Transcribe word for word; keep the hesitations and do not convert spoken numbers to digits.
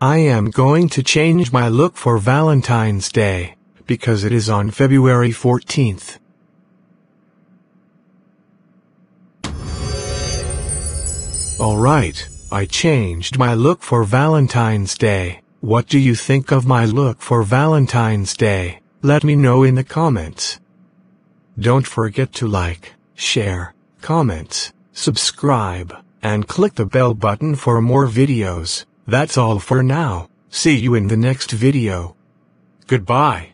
I am going to change my look for Valentine's Day, because it is on February fourteenth. Alright, I changed my look for Valentine's Day. What do you think of my look for Valentine's Day? Let me know in the comments. Don't forget to like, share, comment, subscribe, and click the bell button for more videos. That's all for now. See you in the next video. Goodbye.